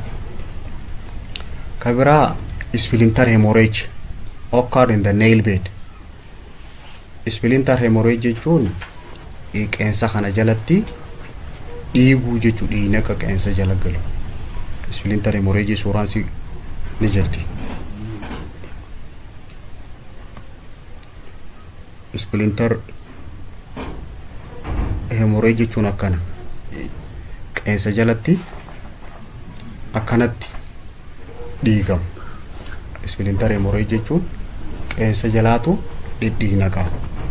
[SPEAKER 1] Kabira splinter hemorrhage occurred in the nail bed. Splinter hemorrhage jechuun qeensa kana jalatti dhiiguu jechuu dhiigni akka qeensa jala galu. Splinter hemorrhage suuraan si ni jirti. Splinter hemorrhage jechuun akkana qeensa jalatti akkanatti dhiigamu. Splinter hemorrhage jechuun qeensa jalaatu dhidhiigna qaba.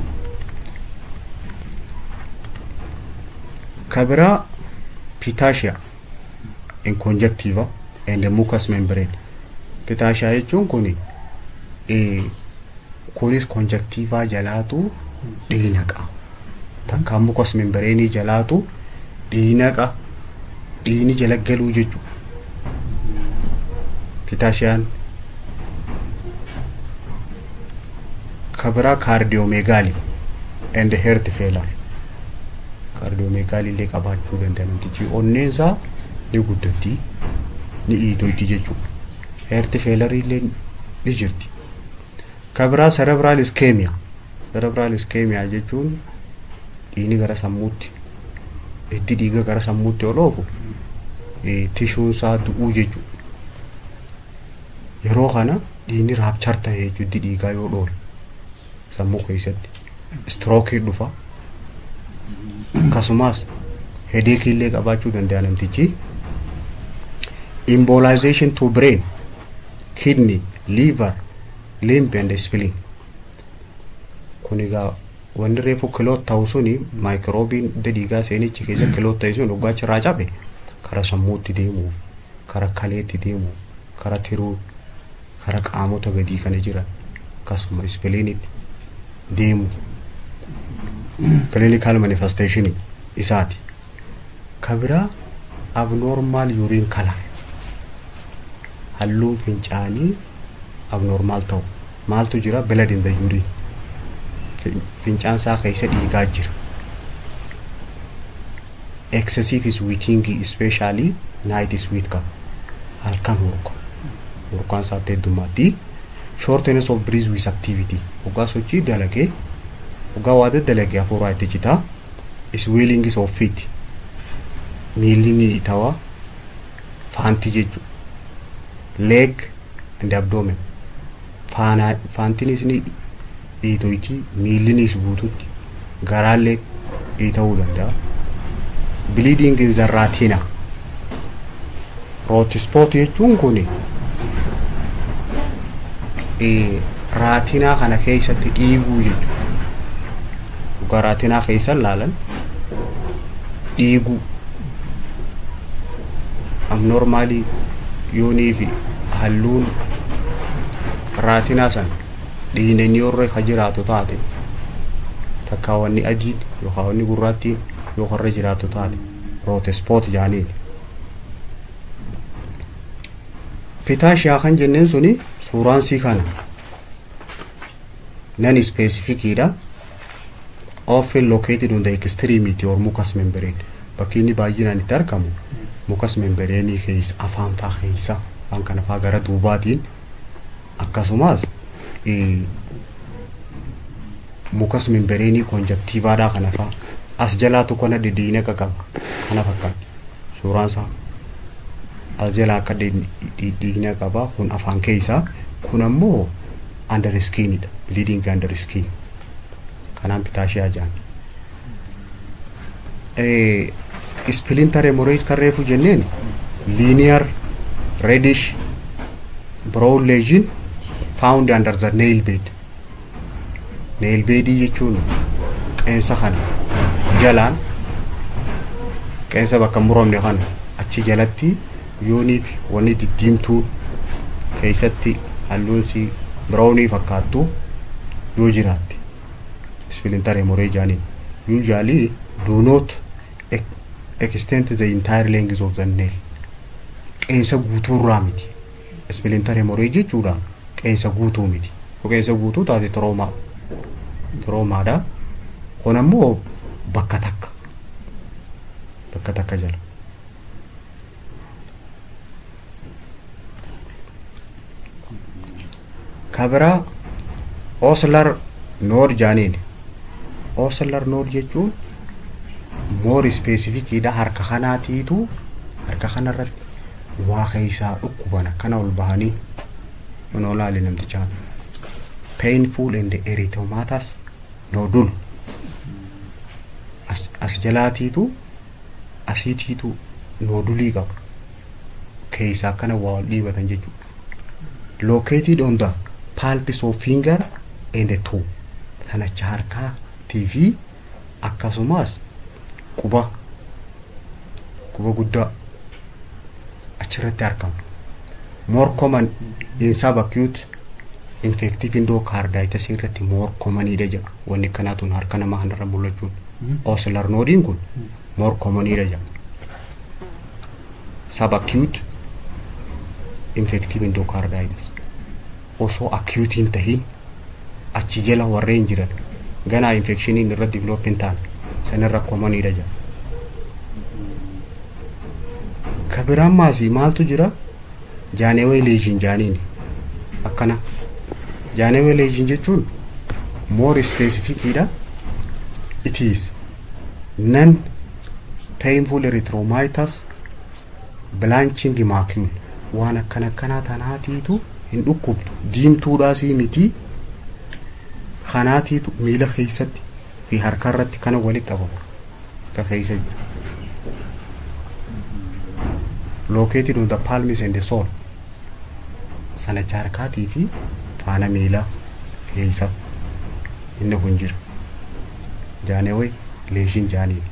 [SPEAKER 1] Kabira pitatia in conjunctiva and the mucous membrane. Pitatia jechuun kuni eh kunis conjunctiva jalaatu dhiigna qaba. Takka mucous membrane jalaatu dhiigna qaba. Dhiigni jala galuu jechuudha. Pitatian. Kabira cardiomegaly and heart failure. Cardiomegaly le qabaachuu danda'a namtichi onneensaa ni guddatti ni iidootti jechuudha. Heart failure illee ni jirti. Kabira cerebral ischemia. Cerebral ischemia jechuun dhiigni gara sammuutti itti dhiiga gara sammuutti oloofu tishuunsaa du'uu jechuudha. Yeroo kana dhiigni raapchar ta'ee jechuudha dhiigaa yoo dhoole sammuu keessatti stroke dhufa. Akkasumas headache illee qabaachuu danda'a namtichi. Embolization to brain, kidney, liver, lymph and spleen. Kunigaa wanni reefu kiloot ta'u suni maayikiroobiin dhiigaa seenichi keessa kiloot ta'e sun dhuggaachi irraa cabe kara sammuutti deemuuf, kara kaleetti deemuuf, kara tiruu, kara qaamota gadii kana jiran akkasuma spleenitti deemu. Clinical manifestation isaati. Kabira abnormal urine color. Halluun fincaanii abnormal ta'u. Maaltu jira? Blood in the urine. Fincaan isaa keessa dhiigaa jira. Excessive sweating, especially night sweat qaba. Halkan hurka. Hurkaan isaa heddummaatti. Shortness of breath with activity. Hoggaa sochii dalagee Uga wada dalage afura itti jita. Swelling of feet. Miilli ni itawa. Faanti jechu. Leg and abdomen. Faana faantinis ni itoiti, miilli ni buututti. Garaalee itawuu danda'a. Bleeding in the retina. Rot spot jechuun kuni eh retina kana keessatti dhiiguu jechuudha. Retina keessa laalan dhiigu abnormally yoonii fi halluun retina san dhiigni yorre ka jiraatu taate takka wanni adiin yookaan wanni gurraattiin yookaan irra jiraatu taate rot spot jaaniin. Pitatia kan jenneen suni suuraan sii kana non specific ida. Often located on the extremity or mucous membrane. Bakki inni baay'inaan itti argamu mukas membreenii keessa afaan faa keessa afaan kana faa gara duubaatiin akkasumas mukas membreenii konjaktiivaadhaa kana faa as jalaatu kana diddiina qaba kana fakkaatti suuraan isaa as jalaa akka diddiina qaba kun afaan keessa kun ammoo under skin dha bleeding under skin kanaan pitaashiyaa jaan eh splinter hemorrhage kan reefu jenneen linear reddish brown lesion found under the nail bed nail bed jechuun qeensa kana jalaan qeensa bakka muromne kana achi jalatti yoonii fi wanni diddiimtuu keessatti halluunsi brownie fakkaattu yoo jiraatti splinter hemorrhage jaaniin usually do not extend the entire length of the nail qeensa guutuu irraa miti splinter hemorrhage jechuudha qeensa guutuu miti qeensa guutuu taate trauma traumaadha kun ammoo bakka takka bakka takka jala kabira oslar node jaaniin oslar node jechuun more specific ida harka kanaatiitu harka kanarratti waa keessaa dhukkuban akkana ol bahanii monolaali namtichaan painful and erythematous nodule as as jalaatiitu asiitiitu nodulii qaba keessaa akkana waa ol dhiibatan jechuudha located on the palps of finger and the toe sanacha harkaa tiifi akkasumas quba quba guddaa achirratti argama more common in subacute infective endocarditis irratti more common ida jedha wanni kanaatu harka namaa kanarra mul'achuun oslar nodiin kun more common ida jedha subacute infective endocarditis osoo acute hin tahin achi jala warreen jiran ganaa infectioniin irra develop hin taane sanirra common ida jedha kabiraan maasii maaltu jira jaanewee lesion jaaniin akkana jaanewee lesion jechuun more specific ida it is non painful erythromatous blanching macule waan akkana akkana tanaatiitu hin dhukkubdu diimtuudhaasii miti kanaatiitu miila keessatti fi harkarratti kana walitti qabamu ka keessa jira located on the palms and the sole sana harkaatii fi faana miila keessa inni kun jira jaanewee lesion jaaniin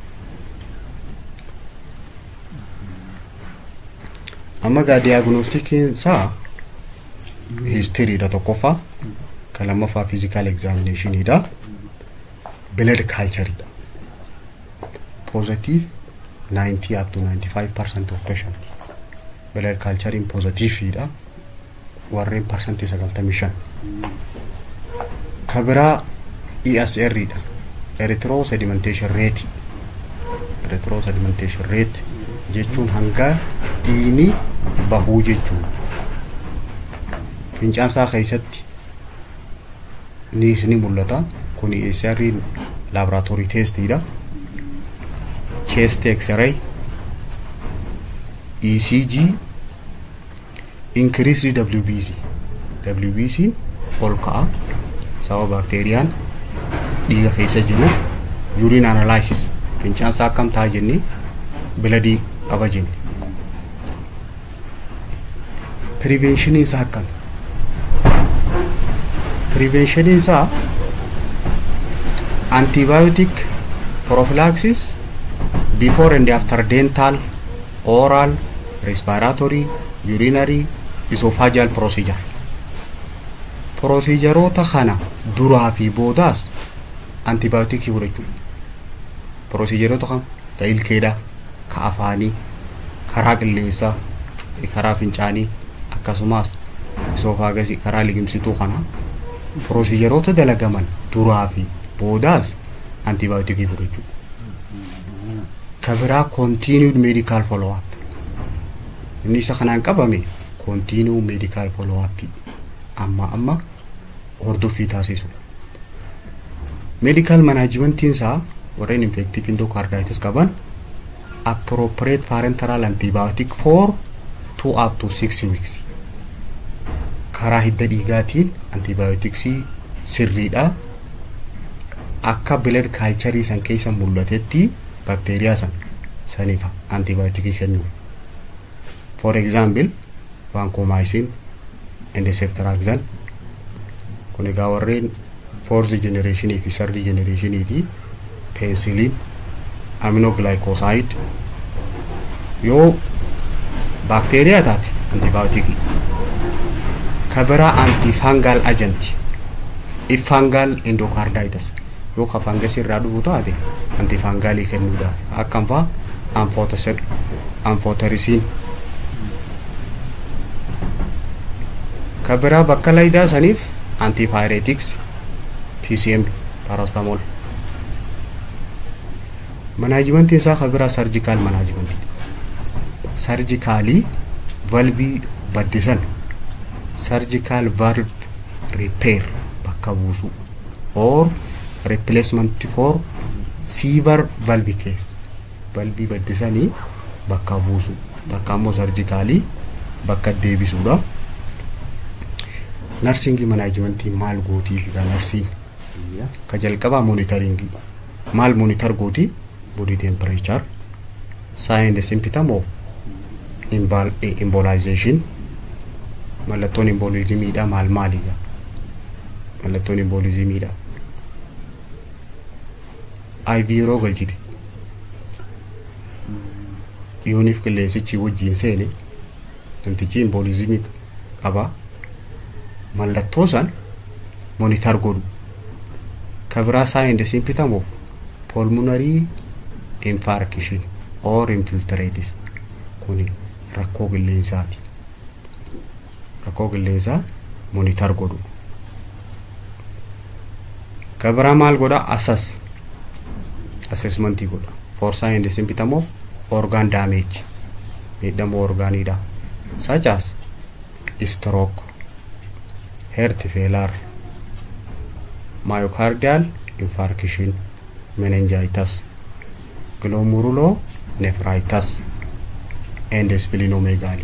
[SPEAKER 1] amma gaa diagnostikiin isaa history da tokkoffaa ka lammaffaa physical examination ida blood culture ida positive ninety up to ninety-five percent of patient blood culture in positive ida warreen percent sagaltamii shan kabira E S R ida erythro sedimentation rate erythro sedimentation rate jechuun hanga dhiini bahuu jechuun fincaan isaa keessatti ni isni mul'ata kun E S R laboratory test ida chest x-ray E C G increased W B C W B C ol ka'a sababa bakteeriyaan dhiiga keessa jiru urine analysis fincaan isaa akkam ta'a jennee biladii qaba jenne prevention isaa akkam prevention isaa antibiotic prophylaxis before and after dental oral respiratory urinary esophageal procedure procedureota kana duraa fi boodaas antibiotic fudhachuu procedureota kan ka ilkeedha ka afaanii karaa qilleensaa karaa fincaanii akkasumas esophagus karaa ligimsituu kana procedureota dalagaman duraa fi boodaas antibiotic fudhachuu kabira continued medical follow up inni isa kanaan qabame continue medical follow up amma amma hordoffii taasisu. Medical management insa warreen infective endocarditis qaban appropriate parenteral antibiotic for two up to six weeks. Karaa hidda dhiigaatiin antibioticsii sirriidha. Akka blood culture san keessa mul'atetti bacteria san saniif antibiotic kennu. For example, vancomycin and ceftriaxone kun egaa warreen fourth generation fi third generation iti penicillin, aminoglycoside yo bacteria taate antibiotic kabara antifungal agent if fungal endocarditis yo ka fungus irraa dhufu taate antifungal kennuudha akkam fa amphotericin amphotericin kabara bakkalaida sanif antipyretics P C M paracetamol. Management isa kabara surgical management surgically valve baddisan surgical valve repair bakka buusu or replacement for severe valve case valve baddisanii bakka buusu takkaammoo surgically bakka deebisuudha. Nursing management maal gooti fi nursing ka jalqaba monitoring maal monitor gooti body temperature sign the symptom of embolization mallattoon embolism da maal maaliga mallattoon embolism da I V rogal jide yonif qilleensichi wajjin seene namtichi embolism qaba mallattoo san monitor godhu kabra sign the symptom of pulmonary infarction or infiltratis kuni rakkoo qilleensaati rakkoo qilleensaa monitor godhu kabra maal godha assess assessment godha for sign the symptom of organ damage miidhama orgaanidha such as stroke, heart failure, myocardial infarction, meningitis, glomerulonephritis, and splenomegaly.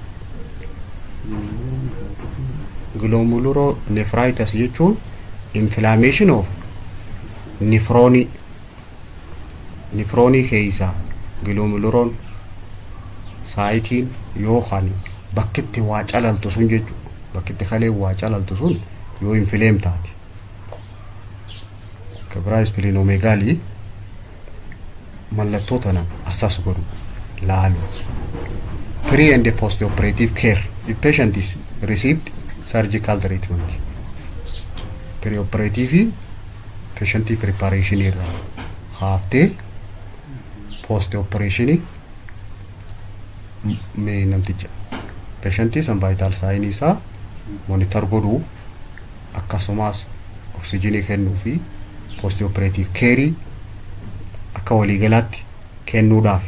[SPEAKER 1] Glomerulonephritis jechuun inflammation of nephroni nephroni keessa glomeruloon saayitiin yookaan bakkitti waa calaltu sun jechuudha. Bakkitti kalee waa calaltu sun yoo inflame taate. Kabra splenomegaly mallattoo tana assess godhu laalu. Pre and post operative care if patient is received surgical treatment. Pre operative patient preparation irra hafte post operation me namticha patient is vital sign isa monitor godhu akkasumas oxygen kennu fi post operative care akka wali galatti kennuudhaaf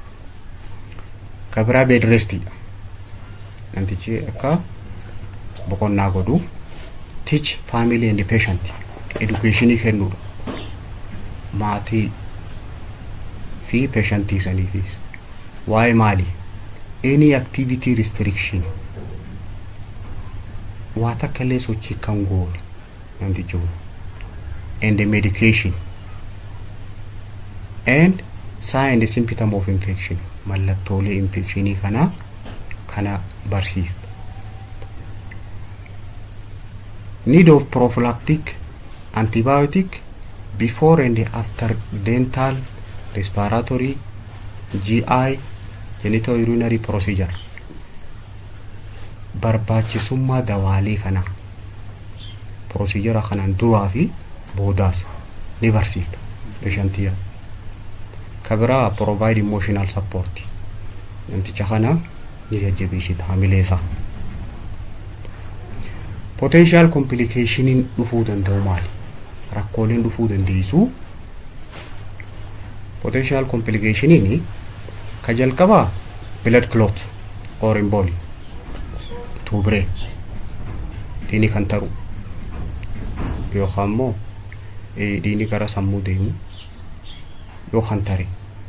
[SPEAKER 1] kabra bed rest namtichi akka boqonnaa godhu teach family and patient education kennuudha maatii fi patient isaniifis why mali any activity restriction wata kale sochi kan goone namtichi and the medication and sign the symptom of infection mallattoolee infectionii kana kana barsiista. Need of prophylactic antibiotic before and after dental, respiratory, G I, genitourinary procedure. Barbaachisummaa dawaalee kana procedure kanaan duraa fi boodaas ni barsiifta patientia. Kabra provide emotional support. Namticha kana ni jajjabeessita hamileesa. Potential complication in dhufuu danda'u maali? Rakkooleen dhufuu dandeessu. Potential complication in ka jalqaba blood clot or emboli tubre dhiigni kan taru yookaan immoo dhiigni gara sammuu deemu yookaan tare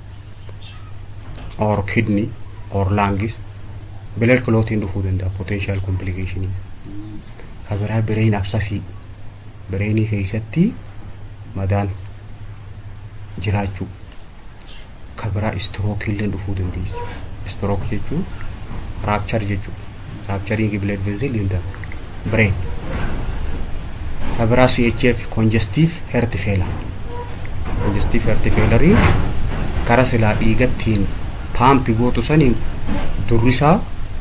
[SPEAKER 1] or kidney or lungs blood clotting dhufuu danda'a potential complication kabiraa brain abscess brain keessatti madaan jiraachuu kabiraa stroke illee dhufuu dandeessi stroke jechuun rupture jechuudha rupturing blood vessel in the brain kabiraa C H F congestive heart failure congestive heart failure kara silaa dhiigattiin paampi gootu saniin durrisaa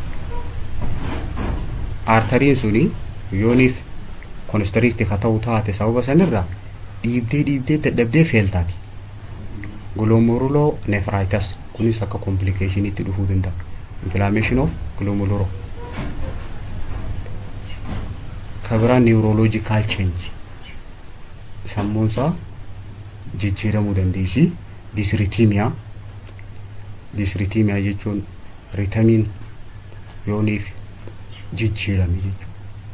[SPEAKER 1] arteriin suni yooniif constrict ka ta'u taate sababa sanirraa dhiibdee dhiibdee dadhabdee feeltaati glomerulonephritis kunis akka complication itti dhufuu danda'a inflammation of glomerulo kabira neurological change sammuunsaa jijjiiramuu dandeessi dysrhythmia dysrhythmia jechuun ritamiin yooniif jijjiirame jechuudha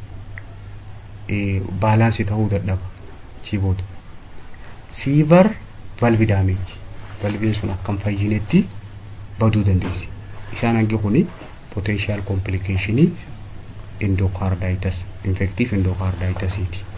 [SPEAKER 1] balance ta'uu dadhaba chiboota severe valve damage valveen sun akkam fayyinetti baduu dandeessi isaan hangi kuni potential complication endocarditis infective endocarditis iti